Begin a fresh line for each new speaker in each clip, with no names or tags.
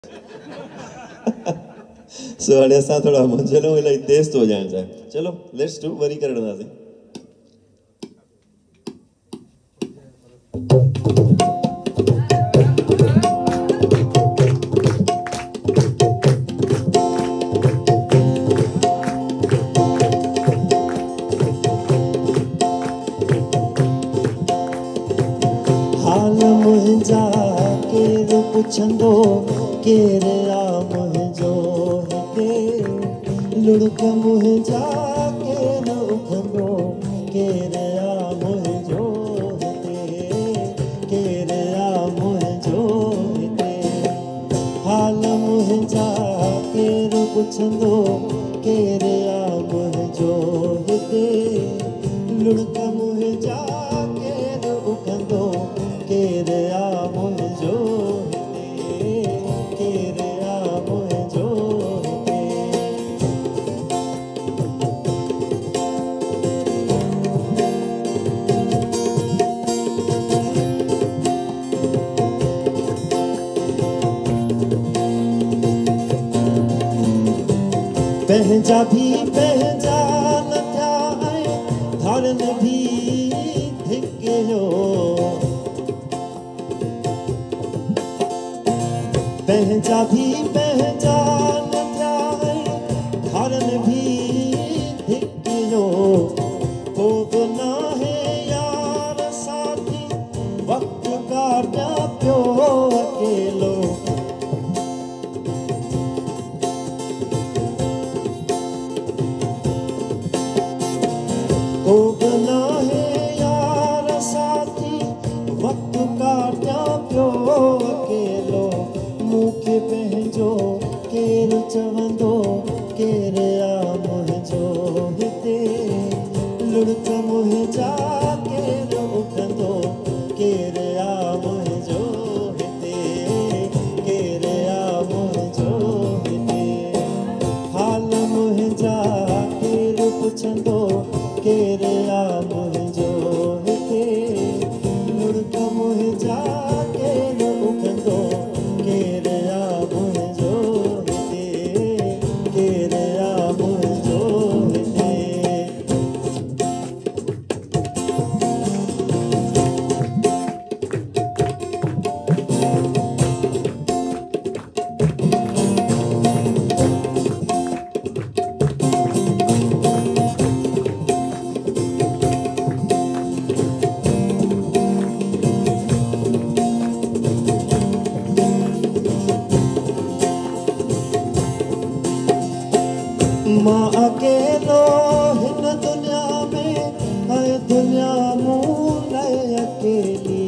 सो हाणे असां थोड़ा मंझंदि इलाही तेज़ थो वॼाइण चाहियूं। चलो लेट्स डू वरी करे वठंदासीं। हाल मुंहिंजा केरु पुछंदो केरु आ मुंहिंजो हिते लुड़क मुंहिंजा केरु उखंदो केरु आ मुंहिंजो हिते केरु आ मुंहिंजो हिते हाल मुंहिंजा केरु पुछंदो केरु आ मुंहिंजो हिते लुड़क मुंहिंजा केरु उखंदो केरु आ मुंहिंजो हिते केरु आ मुंहिंजो हिते पंहिंजा भी पंहिंजा न थिया ऐं धारनि भी धिकियो पंहिंजा भी पंहिंजा न थिया ऐं धारनि भी धिकियो को बि नाहे यार साथी वक़्तु काटिया पियो अकेलो को बि नाहे यार साथी वक़्तु काटिया पियो अकेलो मूंखे पंहिंजो केरु चवंदो केरु आ मुंहिंजो हिते लुड़क मुंहिंजा केरु उखंदो केरु आ मुंहिंजो हिते केरु आ मुंहिंजो हिते हाल मुंहिंजा केरु पुछंदो केरु आ मुंहिंजो हिते लुड़क मुंहिंजा केरु उखंदो केरु आ मुंहिंजो हिते केरु आ मुंहिंजो हिते मां अकेलो हिन दुनिया में ऐं दुनिया मूं लाइ अकेली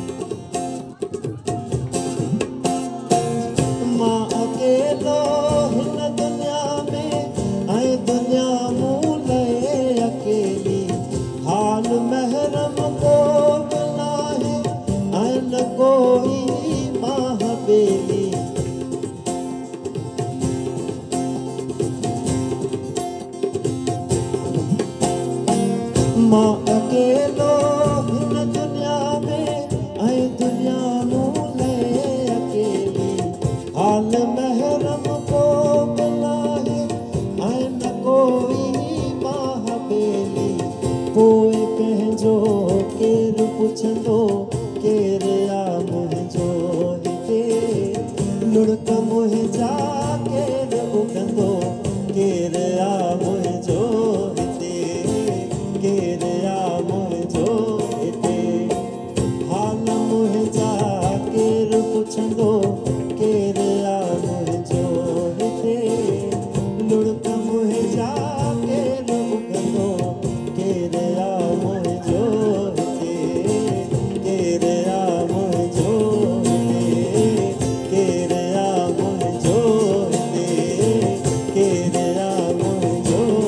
मां अकेलो हिन दुनिया में ऐं दुनिया मूं लाइ अकेली हाल महरम को बि नाहे ऐं न कोई महाबेली मां अकेलो हिन दुनिया में ऐं दुनिया मूं लाइ अकेली हाल महरम को बि नाहे ऐं न कोई महाबेली पोइ पंहिंजो केरु पुछंदो केरु आ मुंहिंजो हिते लुड़क मुंहिंजा केरु उखंदो केरु आ मुंहिंजो हिते केरु आ मुंहिंजो हिते हाल मुंहिंजा केरु पुछंदो केरु आ मुंहिंजो हिते लुड़क मुंहिंजा केरु उखंदो केरु आ मुंहिंजो हिते केरु आ मुंहिंजो हिते केरु आ मुंहिंजो हिते केरु आ मुंहिंजो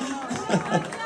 है